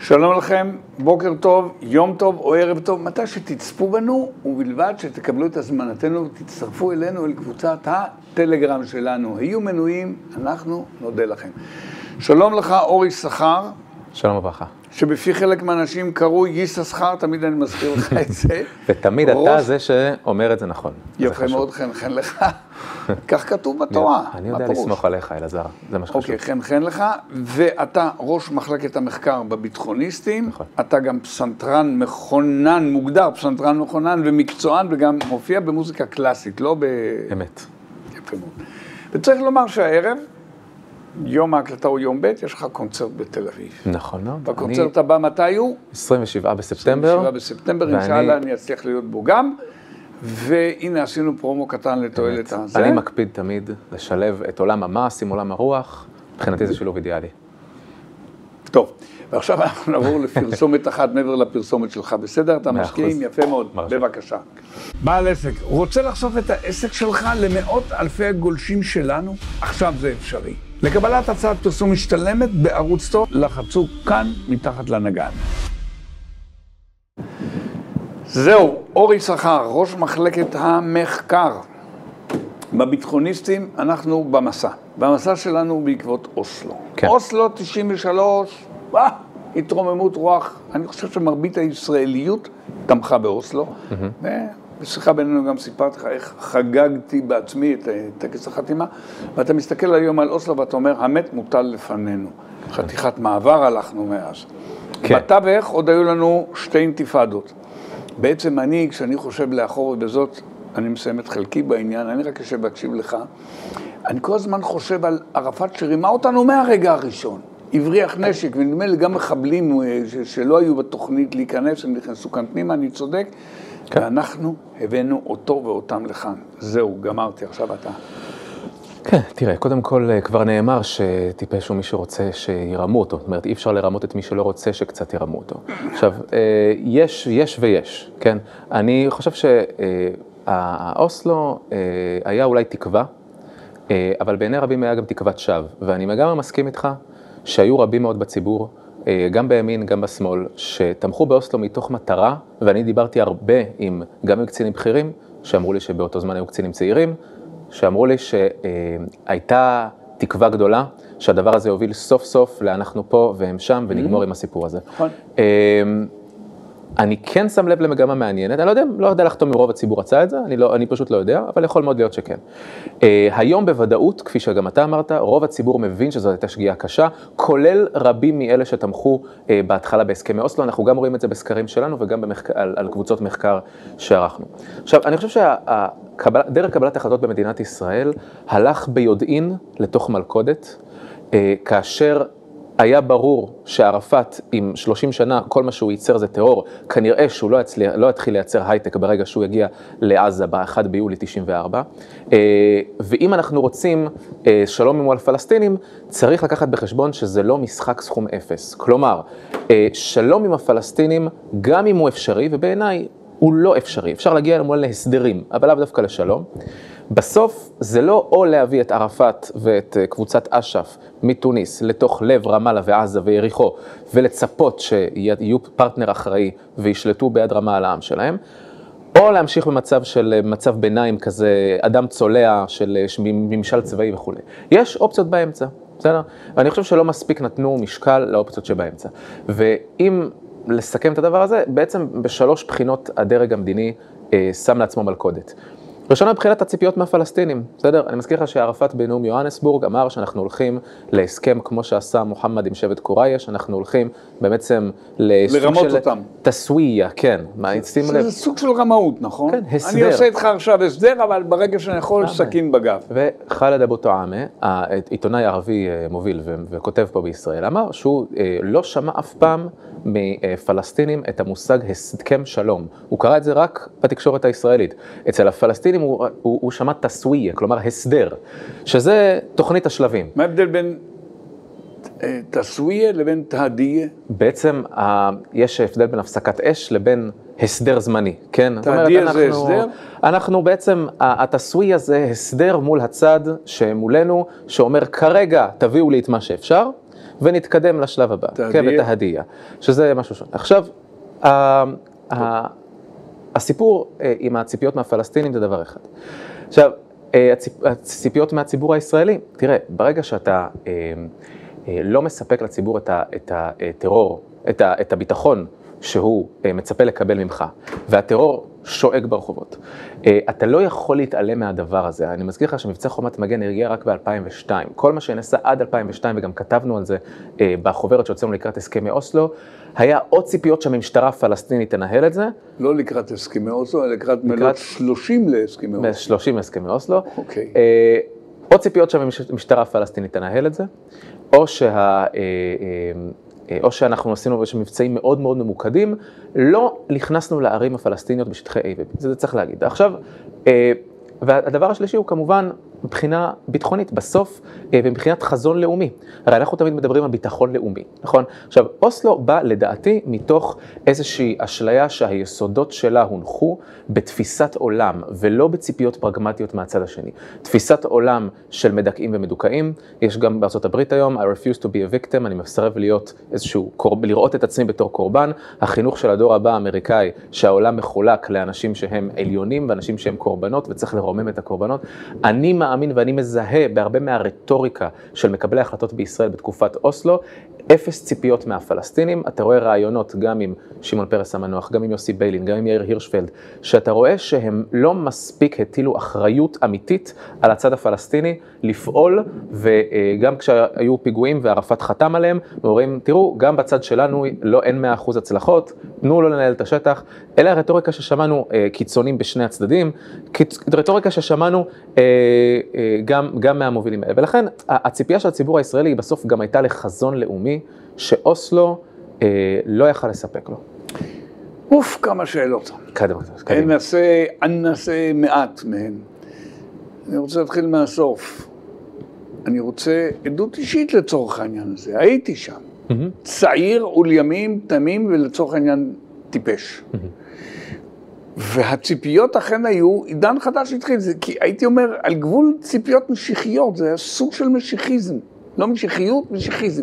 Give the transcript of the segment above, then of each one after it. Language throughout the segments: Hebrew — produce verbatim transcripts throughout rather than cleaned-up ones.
שלום לכם, בוקר טוב, יום טוב או ערב טוב, מתי שתצפו בנו, ובלבד שתקבלו את הזמנתנו ותצטרפו אלינו אל קבוצת הטלגרם שלנו. היו מנויים, אנחנו נודה לכם. שלום לך, אורי שכר. שלום וברכה. שבפי חלק מהאנשים קראו ייסה שכר, תמיד אני מזכיר לך את זה. ותמיד אתה זה שאומר את זה נכון. יפה מאוד, חן חן לך. כך כתוב בתורה. אני יודע לסמוך עליך, אלעזר, זה מה שחשוב. אוקיי, חן חן לך, ואתה ראש מחלקת המחקר בביטחוניסטים, אתה גם פסנתרן מכונן, מוגדר פסנתרן מכונן ומקצוען, וגם מופיע במוזיקה קלאסית, לא ב... אמת. יפה מאוד. וצריך לומר שהערב, יום ההקלטה הוא יום ב', יש לך קונצרט בתל אביב. נכון מאוד. והקונצרט הבא מתי הוא? עשרים ושבעה בספטמבר. עשרים ושבעה בספטמבר, אינשאללה אני אצליח להיות בו גם. והנה עשינו פרומו קטן לתועלת הזה. אני מקפיד תמיד לשלב את עולם המעש עם עולם הרוח, מבחינתי זה שילוב אידיאלי. טוב, ועכשיו אנחנו נעבור לפרסומת אחת מעבר לפרסומת שלך, בסדר? אתה משקיעים יפה מאוד, בבקשה. בעל עסק, רוצה לחשוף את העסק שלך למאות אלפי הגולשים שלנו? עכשיו זה אפשרי. לקבלת הצעת פרסום משתלמת בערוץ טוב, לחצו כאן מתחת לנגן. זהו, אורי שכר, ראש מחלקת המחקר. בביטחוניסטים אנחנו במסע. במסע שלנו בעקבות אוסלו. כן. אוסלו תשעים ושלוש, וואה, התרוממות רוח. אני חושב שמרבית הישראליות תמכה באוסלו. Mm-hmm. ובשיחה בינינו גם סיפרתי לך איך חגגתי בעצמי את טקס החתימה. ואתה מסתכל היום על אוסלו ואתה אומר, המת מוטל לפנינו. חתיכת מעבר הלכנו מאז. כן. בתווך עוד היו לנו שתי אינתיפאדות. בעצם אני, כשאני חושב לאחור ובזאת, אני מסיים את חלקי בעניין, אני רק יושב להקשיב לך, אני כל הזמן חושב על ערפאת שרימה אותנו מהרגע הראשון. הבריח נשק, ונדמה לי גם מחבלים שלא היו בתוכנית להיכנס, הם נכנסו כאן פנימה, אני צודק, כן. ואנחנו הבאנו אותו ואותם לכאן. זהו, גמרתי, עכשיו אתה. כן, תראה, קודם כל כבר נאמר שטיפש הוא מי שרוצה שירמו אותו. זאת אומרת, אי אפשר לרמות את מי שלא רוצה שקצת ירמו אותו. עכשיו, יש, יש ויש, כן? אני חושב שהאוסלו היה אולי תקווה, אבל בעיני רבים היה גם תקוות שווא. ואני גם מסכים איתך שהיו רבים מאוד בציבור, גם בימין, גם בשמאל, שתמכו באוסלו מתוך מטרה, ואני דיברתי הרבה עם, גם עם קצינים בכירים, שאמרו לי שבאותו זמן היו קצינים צעירים, שאמרו לי שהייתה תקווה גדולה, שהדבר הזה יוביל סוף סוף לאנחנו פה והם שם, ונגמור עם הסיפור הזה. אני כן שם לב למגמה מעניינת, אני לא יודע, לא יודע לחתום מרוב הציבור רצה את זה, אני, לא, אני פשוט לא יודע, אבל יכול מאוד להיות שכן. היום בוודאות, כפי שגם אתה אמרת, רוב הציבור מבין שזאת הייתה שגיאה קשה, כולל רבים מאלה שתמכו בהתחלה בהסכמי אוסלו, אנחנו גם רואים את זה בסקרים שלנו וגם במחקר, על, על קבוצות מחקר שערכנו. עכשיו, אני חושב שהדרך קבלת החלטות במדינת ישראל הלך ביודעין לתוך מלכודת, כאשר היה ברור שערפאת עם שלושים שנה, כל מה שהוא ייצר זה טרור, כנראה שהוא לא, יצליח, לא יתחיל לייצר הייטק ברגע שהוא יגיע לעזה ב-אחד ביולי תשעים וארבע. ואם אנחנו רוצים שלום עם הפלסטינים, צריך לקחת בחשבון שזה לא משחק סכום אפס. כלומר, שלום עם הפלסטינים, גם אם הוא אפשרי, ובעיניי הוא לא אפשרי. אפשר להגיע למול להסדרים, אבל לאו דווקא לשלום. בסוף זה לא או להביא את ערפאת ואת קבוצת אש"ף מתוניס לתוך לב רמאללה ועזה ויריחו ולצפות שיהיו פרטנר אחראי וישלטו ביד רמה על העם שלהם, או להמשיך במצב של מצב ביניים כזה, אדם צולע של ממשל צבאי וכו'. יש אופציות באמצע, בסדר? ואני חושב שלא מספיק נתנו משקל לאופציות שבאמצע. ואם לסכם את הדבר הזה, בעצם בשלוש בחינות הדרג המדיני אה, שם לעצמו מלכודת. ראשונה מבחינת הציפיות מהפלסטינים, בסדר? אני מזכיר לך שערפאת בנאום יוהנסבורג אמר שאנחנו הולכים להסכם כמו שעשה מוחמד עם שבט קורייש, אנחנו הולכים בעצם לרמות של אותם. תסוויה, כן. מה, שימו לב? זה סוג של רמאות, נכון? כן, הסדר. אני עושה איתך עכשיו הסדר, אבל ברגע שאני יכול סכין בגב. וחאלד אבו טועמה, העיתונאי ערבי מוביל וכותב פה בישראל, אמר שהוא לא שמע אף פעם מפלסטינים את המושג הסכם שלום. הוא קרא את זה רק בתקשורת הישראלית. אצל הפלסטינים הוא, הוא, הוא שמע תסוויה, כלומר הסדר, שזה תוכנית השלבים. מה ההבדל בין תסוויה לבין תהדיה? בעצם יש הבדל בין הפסקת אש לבין הסדר זמני, כן? תהדיה זה הסדר? אנחנו בעצם, התסוויה זה הסדר מול הצד שמולנו, שאומר כרגע תביאו לי את מה שאפשר, ונתקדם לשלב הבא, כן, בתהדיה, שזה משהו שונה. עכשיו, הסיפור עם הציפיות מהפלסטינים זה דבר אחד. עכשיו, הציפיות מהציבור הישראלי, תראה, ברגע שאתה לא מספק לציבור את הטרור, את הביטחון שהוא מצפה לקבל ממך, והטרור שואג ברחובות, אתה לא יכול להתעלם מהדבר הזה. אני מזכיר לך שמבצע חומת מגן הגיע רק ב-אלפיים ושתיים. כל מה שנעשה עד אלפיים ושתיים, וגם כתבנו על זה בחוברת שהוצאנו לקראת הסכמי אוסלו, היה עוד ציפיות שהמשטרה הפלסטינית תנהל את זה. לא לקראת הסכמי אוסלו, אלא לקראת מלאת שלושים להסכמי אוסלו. שלושים להסכמי אוסלו. אוקיי. עוד ציפיות שהמשטרה הפלסטינית תנהל את זה, או שה... או שאנחנו עשינו מבצעים מאוד מאוד ממוקדים, לא נכנסנו לערים הפלסטיניות בשטחי A ו-B, זה צריך להגיד. עכשיו, והדבר השלישי הוא כמובן מבחינה ביטחונית, בסוף, ומבחינת חזון לאומי. הרי אנחנו תמיד מדברים על ביטחון לאומי, נכון? עכשיו, אוסלו בא לדעתי מתוך איזושהי אשליה שהיסודות שלה הונחו בתפיסת עולם, ולא בציפיות פרגמטיות מהצד השני. תפיסת עולם של מדכאים ומדוכאים, יש גם בארצות הברית היום, I refuse to be a victim, אני מסרב להיות איזשהו, לראות את עצמי בתור קורבן, החינוך של הדור הבא האמריקאי, שהעולם מחולק לאנשים שהם עליונים, ואנשים שהם קורבנות, וצריך לרומם את הקורבנות. אני מאמין ואני מזהה בהרבה מהרטוריקה של מקבלי ההחלטות בישראל בתקופת אוסלו, אפס ציפיות מהפלסטינים. אתה רואה רעיונות גם עם שמעון פרס המנוח, גם עם יוסי ביילין, גם עם יאיר הירשפלד, שאתה רואה שהם לא מספיק הטילו אחריות אמיתית על הצד הפלסטיני לפעול, וגם כשהיו פיגועים וערפאת חתם עליהם, ואומרים, תראו, גם בצד שלנו לא אין מאה אחוז הצלחות, תנו לו לנהל את השטח. אלה הרטוריקה ששמענו קיצונים בשני הצדדים, רטוריקה ששמענו גם, גם מהמובילים האלה. ולכן הציפייה של הציבור הישראלי היא בסוף גם הייתה לחזון לאומי, שאוסלו אה, לא יכל לספק לו. אוף, כמה שאלות. קדם, קדם. אני נעשה, אני נעשה מעט מהן. אני רוצה להתחיל מהסוף. אני רוצה עדות אישית לצורך העניין הזה. הייתי שם. Mm-hmm. צעיר ולימים תמים ולצורך העניין טיפש. Mm-hmm. והציפיות אכן היו, עידן חדש התחיל, זה, כי הייתי אומר, על גבול ציפיות משיחיות, זה היה סוג של משיחיזם. לא משיחיות, משיחיזם.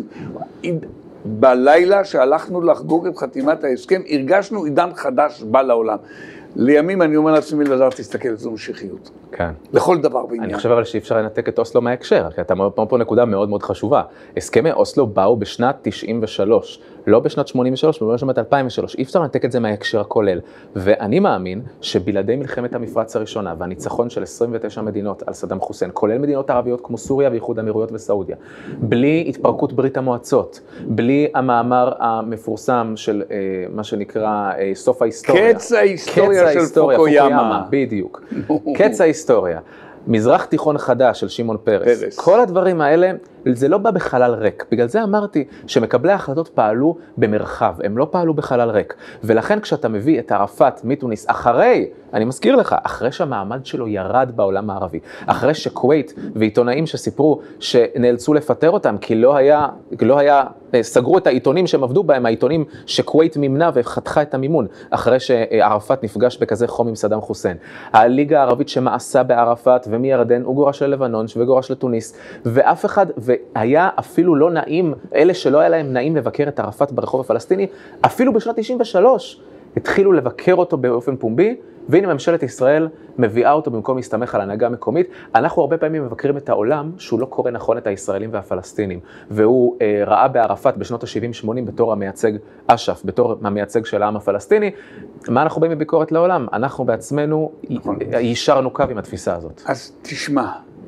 בלילה שהלכנו לחגוג את חתימת ההסכם, הרגשנו עידן חדש בא לעולם. לימים אני אומר לעצמי, אלעזר, תסתכל על זו משיחיות. כן. לכל דבר בעניין. אני חושב אבל שאי אפשר לנתק את אוסלו מההקשר, כי אתה אומר פה נקודה מאוד מאוד חשובה. הסכמי אוסלו באו בשנת תשעים ושלוש, לא בשנת שמונים ושלוש, ולא בשנת אלפיים ושלוש. אי אפשר לנתק את זה מההקשר הכולל. ואני מאמין שבלעדי מלחמת המפרץ הראשונה, והניצחון של עשרים ותשע מדינות על סדאם חוסיין, כולל מדינות ערביות כמו סוריה ואיחוד האמירויות וסעודיה, בלי התפרקות ברית המועצות, בלי המאמר המפורסם של אה, מה שנקרא אה, סוף ההיסטוריה. קץ ההיסטוריה של פוקויאמה. בדיוק. קץ ההיסטוריה. מזרח תיכון חדש של שמעון פרס. פרס. כל הדברים האלה, זה לא בא בחלל ריק. בגלל זה אמרתי שמקבלי ההחלטות פעלו במרחב, הם לא פעלו בחלל ריק. ולכן כשאתה מביא את ערפאת מתוניס אחרי, אני מזכיר לך, אחרי שהמעמד שלו ירד בעולם הערבי, אחרי שכווית ועיתונאים שסיפרו שנאלצו לפטר אותם, כי לא היה, לא היה, סגרו את העיתונים שהם עבדו בהם, העיתונים שכווית מימנה וחתכה את המימון, אחרי שערפאת נפגש בכזה חום עם סדאם חוסיין. הליגה הערבית שמאסה בערפאת ומירדן, הוא גורש ללבנון וגורש לתוניס, ואף אחד, והיה אפילו לא נעים, אלה שלא היה להם נעים לבקר את ערפאת ברחוב הפלסטיני, אפילו בשנת תשעים ושלוש התחילו לבקר אותו באופן פומבי, והנה ממשלת ישראל מביאה אותו במקום להסתמך על הנהגה המקומית. אנחנו הרבה פעמים מבקרים את העולם שהוא לא קורא נכון את הישראלים והפלסטינים, והוא אה, ראה בערפאת בשנות ה-שבעים שמונים בתור המייצג אש"ף, בתור המייצג של העם הפלסטיני. מה אנחנו באים בביקורת לעולם? אנחנו בעצמנו נכון. יישרנו קו עם התפיסה הזאת. אז תשמע,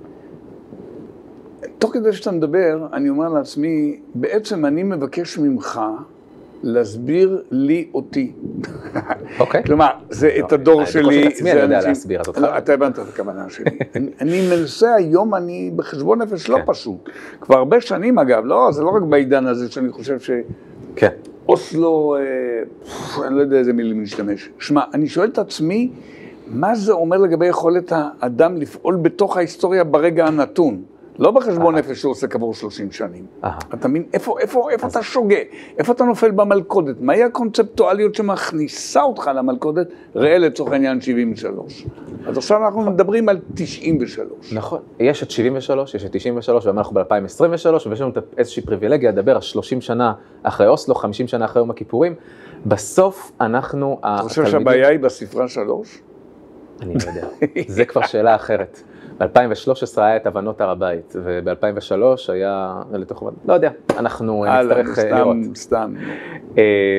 תוך כדי שאתה מדבר, אני אומר לעצמי, בעצם אני מבקש ממך להסביר לי אותי. אוקיי. כלומר, זה את הדור שלי. אני עצמי אני יודע להסביר, אז אותך. אתה הבנת את הכוונה שלי. אני מנסה היום, אני בחשבון נפש לא פשוט. כבר הרבה שנים אגב, לא, זה לא רק בעידן הזה שאני חושב ש... כן. אוסלו, אני לא יודע איזה מילים להשתמש. שמע, אני שואל את עצמי, מה זה אומר לגבי יכולת האדם לפעול בתוך ההיסטוריה ברגע הנתון? לא בחשבון נפש שהוא עושה כעבור שלושים שנים. אתה מבין, איפה, איפה, איפה אתה שוגה? איפה אתה נופל במלכודת? מהי הקונספטואליות שמכניסה אותך למלכודת? ראה לצורך העניין שבעים ושלוש. אז עכשיו אנחנו מדברים על תשעים ושלוש. נכון, יש את שבעים ושלוש, יש את תשעים ושלוש, ואנחנו ב-אלפיים עשרים ושלוש, ויש לנו איזושהי פריבילגיה לדבר על שלושים שנה אחרי אוסלו, חמישים שנה אחרי יום הכיפורים. בסוף אנחנו... אתה חושב שהבעיה היא בספרה שלוש? אני לא יודע, זה כבר שאלה אחרת. ב-אלפיים ושלוש עשרה היה את הבנות הר הבית, וב-אלפיים ושלוש היה, לתוך, לא יודע, אנחנו נצטרך לראות. סתם, סתם.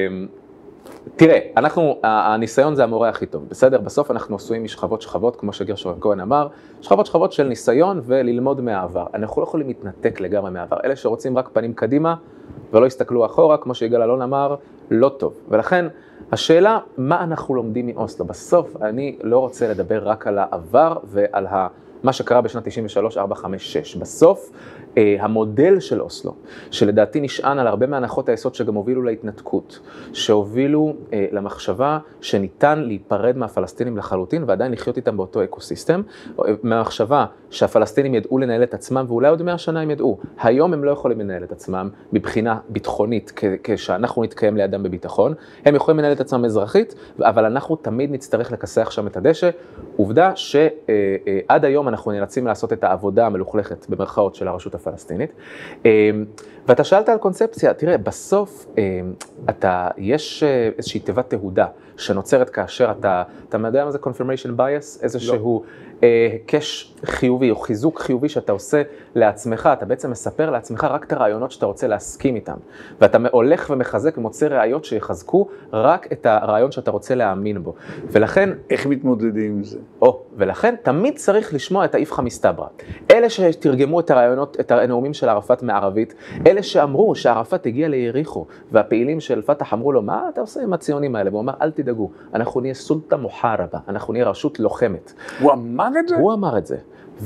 תראה, אנחנו, הניסיון זה המורה הכי טוב, בסדר? בסוף אנחנו עשויים משכבות שכבות, כמו שגרשון כהן אמר, שכבות שכבות של ניסיון וללמוד מהעבר. אנחנו לא יכולים להתנתק לגמרי מהעבר. אלה שרוצים רק פנים קדימה ולא יסתכלו אחורה, כמו שיגאל אלון אמר, לא טוב. ולכן, השאלה, מה אנחנו לומדים מאוסלו? בסוף אני לא רוצה לדבר רק על העבר ועל ה... מה שקרה בשנת תשעים ושלוש, ארבע, חמש, שש. בסוף, אה, המודל של אוסלו, שלדעתי נשען על הרבה מהנחות היסוד שגם הובילו להתנתקות, שהובילו אה, למחשבה שניתן להיפרד מהפלסטינים לחלוטין ועדיין לחיות איתם באותו אקוסיסטם, מהמחשבה שהפלסטינים ידעו לנהל את עצמם, ואולי עוד מאה שנה הם ידעו. היום הם לא יכולים לנהל את עצמם מבחינה ביטחונית, כשאנחנו נתקיים לידם בביטחון. הם יכולים לנהל את עצמם אזרחית, אבל אנחנו תמיד נצטרך לכסח שם את הדשא. עובדה שעד היום אנחנו נאלצים לעשות את העבודה המלוכלכת במרכאות של הרשות הפלסטינית. ואתה שאלת על קונספציה, תראה, בסוף אתה, יש איזושהי תיבת תהודה שנוצרת כאשר אתה, אתה יודע מה זה confirmation bias? איזשהו קש חיובי או חיזוק חיובי שאתה עושה לעצמך, אתה בעצם מספר לעצמך רק את הרעיונות שאתה רוצה להסכים איתם. ואתה הולך ומחזק ומוצא ראיות שיחזקו רק את הרעיון שאתה רוצה להאמין בו. ולכן... איך מתמודדים עם זה? או, ולכן תמיד צריך לשמוע את האיפכא מסתברא. אלה שתרגמו את הרעיונות, את הנאומים של ערפאת מערבית, אלה שאמרו שערפאת הגיע ליריחו, והפעילים של פתח אמרו לו, מה אתה עושה עם הציונים האלה? והוא אמר, אל תדאגו, אנחנו נהיה סולטה מוחרבה, אנחנו נהיה רשות לוחמת. הוא אמר את זה? הוא אמר את זה.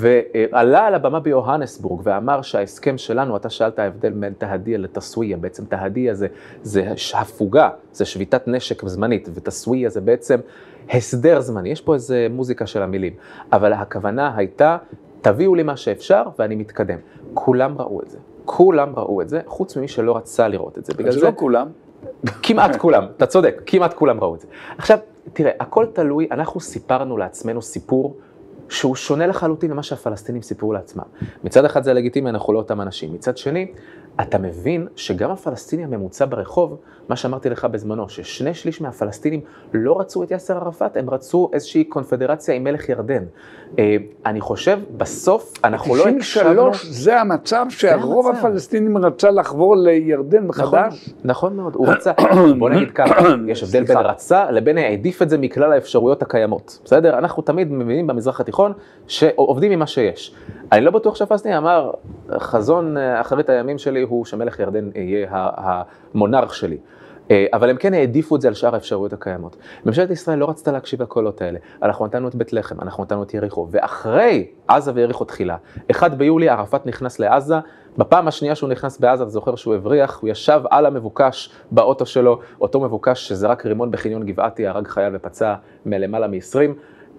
ועלה על הבמה ביוהנסבורג ואמר שההסכם שלנו, אתה שאלת ההבדל בין תהדיה לתסוויה, בעצם תהדיה זה, זה הפוגה, זה שביתת נשק זמנית, ותסוויה זה בעצם הסדר זמני, יש פה איזה מוזיקה של המילים, אבל הכוונה הייתה, תביאו לי מה שאפשר ואני מתקדם. כולם ראו את זה, כולם ראו את זה, חוץ ממי שלא רצה לראות את זה. אז זה לא כולם. כמעט כולם, אתה צודק, כמעט כולם ראו את זה. עכשיו, תראה, הכל תלוי, אנחנו סיפרנו לעצמנו סיפור, שהוא שונה לחלוטין ממה שהפלסטינים סיפרו לעצמם. מצד אחד זה לגיטימי, אנחנו לא אותם אנשים. מצד שני, אתה מבין שגם הפלסטיני הממוצע ברחוב, מה שאמרתי לך בזמנו, ששני שליש מהפלסטינים לא רצו את יאסר ערפאת, הם רצו איזושהי קונפדרציה עם מלך ירדן. אני חושב, בסוף אנחנו לא הקשבנו... תשעים ושלוש זה המצב שהרוב הפלסטינים רצה לחבור לירדן מחדש? נכון מאוד, הוא רצה, בוא נגיד ככה, יש הבדל בין רצה לבין העדיף את זה מכלל האפשרויות הקיימות. בסדר? אנחנו תמיד מבינים במזרח התיכון שעובדים עם מה שיש. אני לא בטוח שהפלסטיני אמר, חזון אחרית הימים שלי הוא שמלך ירדן יהיה המונרך שלי. אבל הם כן העדיפו את זה על שאר האפשרויות הקיימות. ממשלת ישראל לא רצתה להקשיב לקולות האלה. אנחנו נתנו את בית לחם, אנחנו נתנו את יריחו, ואחרי עזה ויריחו תחילה, אחד ביולי ערפאת נכנס לעזה, בפעם השנייה שהוא נכנס בעזה, אתה זוכר שהוא הבריח, הוא ישב על המבוקש באוטו שלו, אותו מבוקש שזרק רימון בחניון גבעתי, הרג חייל ופצע מלמעלה מ-עשרים,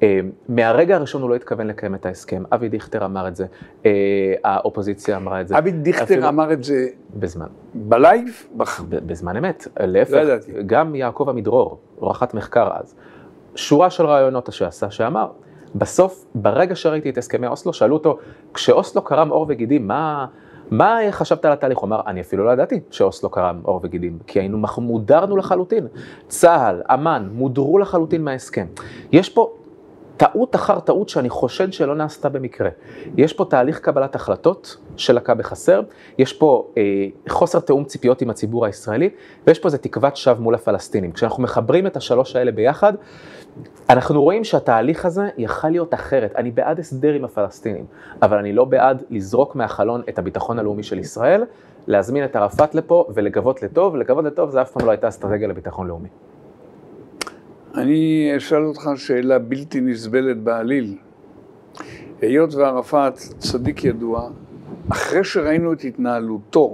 מהרגע הראשון הוא לא התכוון לקיים את ההסכם, אבי דיכטר אמר את זה, האופוזיציה אמרה את זה. אבי דיכטר אמר את זה בזמן. בלייב? בזמן אמת, להפך, גם יעקב עמידרור, עורכת מחקר אז, שורה של רעיונות שעשה, שאמר, בסוף, ברגע שראיתי את הסכמי אוסלו, שאלו אותו, כשאוסלו קרם עור וגידים, מה... מה חשבת על התהליך? הוא אמר, אני אפילו לא ידעתי שאוסלו קרם עור וגידים, כי היינו מודרנו לחלוטין. צה"ל, אמן, מודרו לחלוטין מההסכם. יש פה טעות אחר טעות שאני חושד שלא נעשתה במקרה. יש פה תהליך קבלת החלטות שלקה בחסר, יש פה אה, חוסר תאום ציפיות עם הציבור הישראלי, ויש פה איזה תקוות שווא מול הפלסטינים. כשאנחנו מחברים את השלוש האלה ביחד, אנחנו רואים שהתהליך הזה יכל להיות אחרת. אני בעד הסדר עם הפלסטינים, אבל אני לא בעד לזרוק מהחלון את הביטחון הלאומי של ישראל, להזמין את ערפאת לפה ולגבות לטוב, לגבות לטוב זה אף פעם לא הייתה אסטרטגיה לביטחון לאומי. אני אשאל אותך שאלה בלתי נסבלת בעליל. היות וערפאת צדיק ידוע, אחרי שראינו את התנהלותו,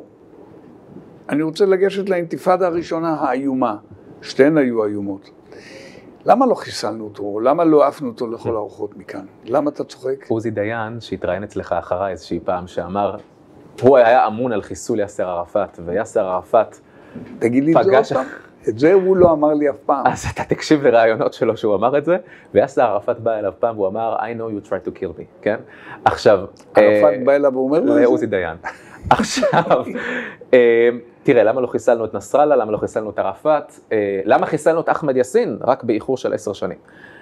אני רוצה לגשת לאינתיפאדה הראשונה האיומה, שתיהן היו איומות. למה לא חיסלנו אותו? למה לא העפנו אותו לכל הארוחות מכאן? למה אתה צוחק? עוזי דיין, שהתראיין אצלך אחריי איזושהי פעם, שאמר, הוא היה אמון על חיסול יאסר ערפאת, ויאסר ערפאת תגיד לי את זה עוד פעם. את זה הוא לא אמר לי אף פעם. אז אתה תקשיב לרעיונות שלו שהוא אמר את זה, ויאסר ערפאת בא אליו פעם, והוא אמר, I know you tried to kill me, כן? עכשיו... ערפאת בא אליו ואומר לו את זה? לעוזי דיין. עכשיו, תראה, למה לא חיסלנו את נסראללה, למה לא חיסלנו את ערפאת, למה חיסלנו את אחמד יאסין, רק באיחור של עשר שנים.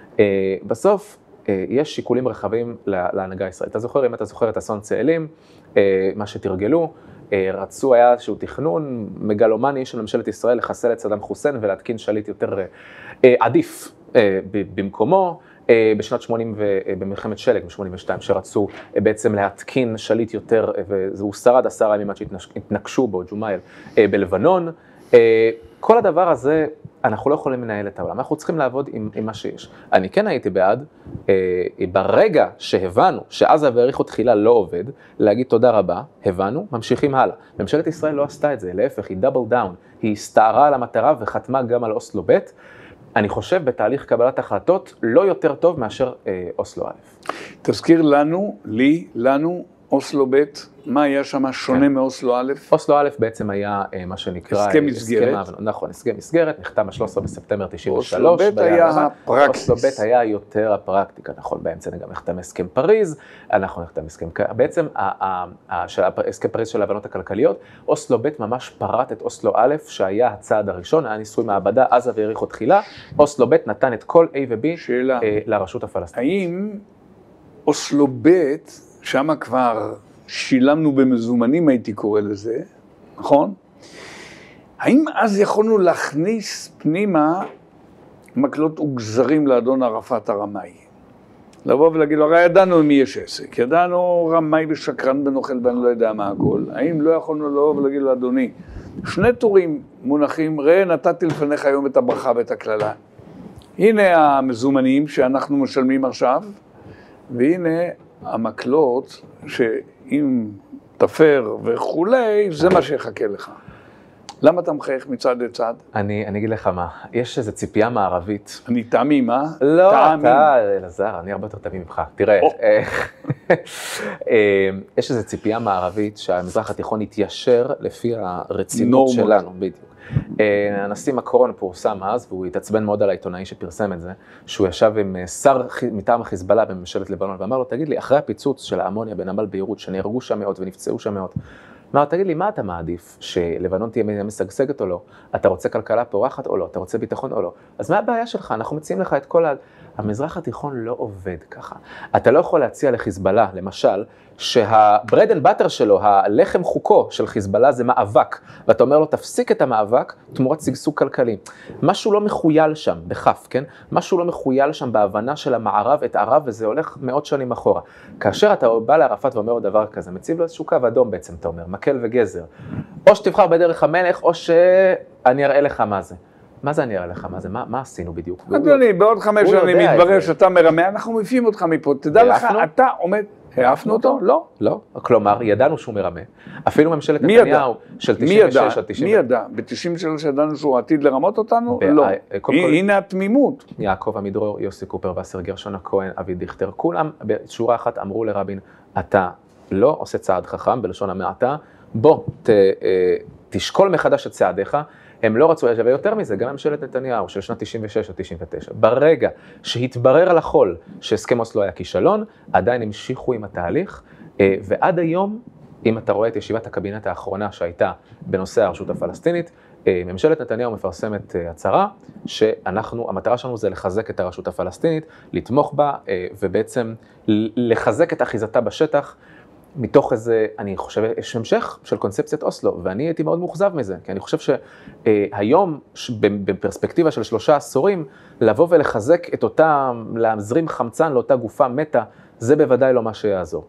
בסוף, יש שיקולים רחבים להנהגה הישראלית. אתה זוכר, אם אתה זוכר את אסון צאלים, מה שתרגלו, רצו היה איזשהו תכנון מגלומני של ממשלת ישראל לחסל את סדאם חוסיין ולהתקין שליט יותר עדיף במקומו. בשנת שמונים ובמלחמת שלג, ב-שמונים ושתיים, שרצו בעצם להתקין שליט יותר, והוא שרד עשרה ימים עד שהתנקשו בו, ג'ומאייל, בלבנון. כל הדבר הזה, אנחנו לא יכולים לנהל את העולם, אנחנו צריכים לעבוד עם, עם מה שיש. אני כן הייתי בעד, ברגע שהבנו שעזה והאריכו תחילה לא עובד, להגיד תודה רבה, הבנו, ממשיכים הלאה. ממשלת ישראל לא עשתה את זה, להפך, היא דאבל דאון, היא הסתערה על המטרה וחתמה גם על אוסלו ב'. אני חושב בתהליך קבלת החלטות לא יותר טוב מאשר אה, אוסלו א'. תזכיר לנו, לי, לנו, אוסלו ב', מה היה שם שונה כן. מאוסלו א'? אוסלו א' בעצם היה אה, מה שנקרא... הסכם מסגרת. הסכם, נכון, הסכם מסגרת, נחתם ב-שלושה עשר בספטמבר תשעים ושלוש. אוסלו ב' היה הפרקטיס. אוסלו ב' היה יותר הפרקטיקה, נכון, באמצע גם נחתם הסכם פריז, אנחנו נחתם הסכם... בעצם הסכם פריז של ההבנות הכלכליות, אוסלו ב' ממש פרט את אוסלו א', שהיה הצעד הראשון, היה ניסוי מעבדה, עזה והאריכו תחילה, אוסלו ב' נתן את כל A ו-B אה, לרשות הפלסטינית. האם אוסלו ב' שם כבר שילמנו במזומנים, הייתי קורא לזה, נכון? האם אז יכולנו להכניס פנימה מקלות וגזרים לאדון ערפאת הרמאי? לבוא ולהגיד לו, הרי ידענו מי יש עסק, ידענו רמאי ושקרן ונוכל ואני לא יודע מה הכל. האם לא יכולנו לבוא ולהגיד לו, אדוני, שני טורים מונחים, ראה נתתי לפניך היום את הברכה ואת הכללה. הנה המזומנים שאנחנו משלמים עכשיו, והנה המקלות שאם תפר וכולי, זה מה שיחכה לך. למה אתה מחייך מצד לצד? אני, אני אגיד לך מה, יש איזו ציפייה מערבית. אני תמים, אה? לא, תמים. אתה, אלעזר, אני הרבה יותר תמים ממך. תראה, יש איזו ציפייה מערבית שהמזרח התיכון יתיישר לפי הרצינות שלנו, בדיוק. הנשיא מקרון פורסם אז, והוא התעצבן מאוד על העיתונאי שפרסם את זה, שהוא ישב עם שר מטעם החיזבאללה בממשלת לבנון, ואמר לו, תגיד לי, אחרי הפיצוץ של האמוניה בנמל ביירות, שנהרגו שם מאות ונפצעו שם מאות, אמר, תגיד לי, מה אתה מעדיף? שלבנון תהיה מדינה משגשגת או לא? אתה רוצה כלכלה פורחת או לא? אתה רוצה ביטחון או לא? אז מה הבעיה שלך? אנחנו מציעים לך את כל ה... המזרח התיכון לא עובד ככה. אתה לא יכול להציע לחיזבאללה, למשל, שהברד אנד באטר שלו, הלחם חוקו של חיזבאללה זה מאבק, ואתה אומר לו, תפסיק את המאבק תמורת שגשוג כלכלי. משהו לא מחויל שם, בכף, כן? משהו לא מחויל שם בהבנה של המערב את ערב, וזה הולך מאות שנים אחורה. כאשר אתה בא לערפאת ואומר לו דבר כזה, מציב לו איזשהו קו אדום בעצם, אתה אומר, מקל וגזר. או שתבחר בדרך המלך, או שאני אראה לך מה זה. מה זה אני אראה לך? מה זה? מה, מה עשינו בדיוק? אדוני, בעוד חמש שנים מתברר שאתה מרמה, אנחנו מפיעים אותך מפה. תדע לך, אתה עומד... העפנו אותו? לא. לא. כלומר, ידענו שהוא מרמה. אפילו ממשלת נתניהו של תשעים ושש עד תשעים. מי ידע? ב-תשעים ושלוש ידענו שהוא עתיד לרמות אותנו? לא. הנה התמימות. יעקב עמידרור, יוסי קופר, וסר גרשון הכהן, אבי דיכטר, כולם בשורה אחת אמרו לרבין, אתה לא עושה צעד חכם, בלשון המעטה, בוא, תשקול מחדש את צעדיך. הם לא רצו, ויותר מזה, גם ממשלת נתניהו של שנת תשעים ושש עד תשעים ותשע, ברגע שהתברר על החול שהסכם אוסלו היה כישלון, עדיין המשיכו עם התהליך, ועד היום, אם אתה רואה את ישיבת הקבינט האחרונה שהייתה בנושא הרשות הפלסטינית, ממשלת נתניהו מפרסמת הצהרה, שאנחנו, המטרה שלנו זה לחזק את הרשות הפלסטינית, לתמוך בה, ובעצם לחזק את אחיזתה בשטח, מתוך איזה, אני חושב, יש המשך של קונספציית אוסלו, ואני הייתי מאוד מוחזב מזה, כי אני חושב שהיום, בפרספקטיבה של שלושה עשורים, לבוא ולחזק את אותה, להזרים חמצן לאותה גופה מתה, זה בוודאי לא מה שיעזור.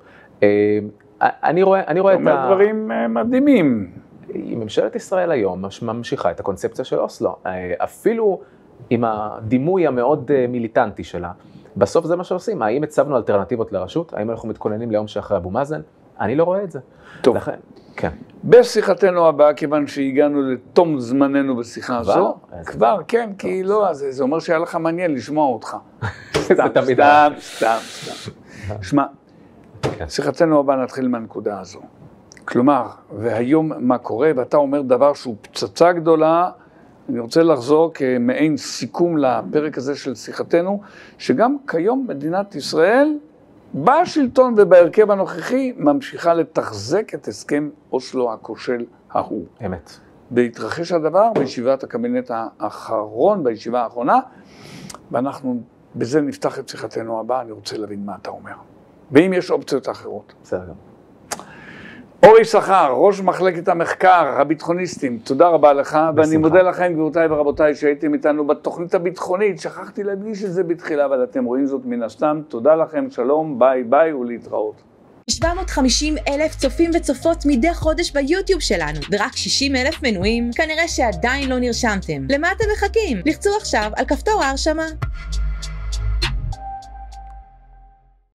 אני רואה, אני רואה את ה... זאת אומרת דברים מדהימים. ממשלת ישראל היום ממשיכה את הקונספציה של אוסלו, אפילו עם הדימוי המאוד מיליטנטי שלה, בסוף זה מה שעושים. האם הצבנו אלטרנטיבות לרשות? האם אנחנו מתכוננים ליום שאחרי אבו מאזן? אני לא רואה את זה. טוב. לכן, כן. בשיחתנו הבאה, כיוון שהגענו לתום זמננו בשיחה כבר? הזו, אז- כבר, כן, כי לא, אז זה אומר שהיה לך מעניין לשמוע אותך. זה סתם, תמיד סתם, סתם, סתם. שמע, כן. שיחתנו הבאה נתחיל מהנקודה הזו. כלומר, והיום מה קורה, ואתה אומר דבר שהוא פצצה גדולה, אני רוצה לחזור כמעין סיכום לפרק הזה של שיחתנו, שגם כיום מדינת ישראל, בשלטון ובהרכב הנוכחי, ממשיכה לתחזק את הסכם אוסלו הכושל ההוא. אמת. בהתרחש הדבר בישיבת הקבינט האחרון, בישיבה האחרונה, ואנחנו בזה נפתח את שיחתנו הבאה, אני רוצה להבין מה אתה אומר. ואם יש אופציות אחרות. בסדר גם. אורי שחר, ראש מחלקת המחקר, הביטחוניסטים, תודה רבה לך, ואני מודה לכם גבירותיי ורבותיי שהייתם איתנו בתוכנית הביטחונית, שכחתי להדגיש את זה בתחילה, אבל אתם רואים זאת מן הסתם, תודה לכם, שלום, ביי ביי ולהתראות. שבע מאות וחמישים אלף צופים וצופות מדי חודש ביוטיוב שלנו, ורק שישים אלף מנויים, כנראה שעדיין לא נרשמתם. למה אתם מחכים? לחצו עכשיו על כפתור ההרשמה.